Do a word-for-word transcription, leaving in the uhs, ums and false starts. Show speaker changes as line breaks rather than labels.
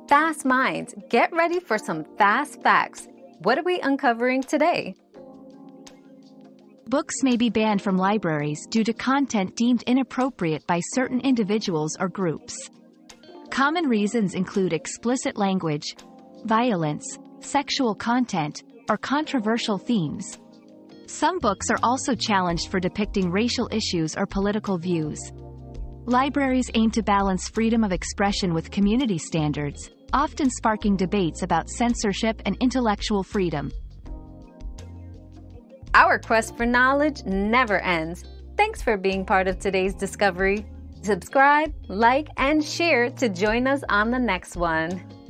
Fast minds, get ready for some fast facts. What are we uncovering today?
Books may be banned from libraries due to content deemed inappropriate by certain individuals or groups. Common reasons include explicit language, violence, sexual content, or controversial themes. Some books are also challenged for depicting racial issues or political views. Libraries aim to balance freedom of expression with community standards, often sparking debates about censorship and intellectual freedom.
Our quest for knowledge never ends. Thanks for being part of today's discovery. Subscribe, like, and share to join us on the next one.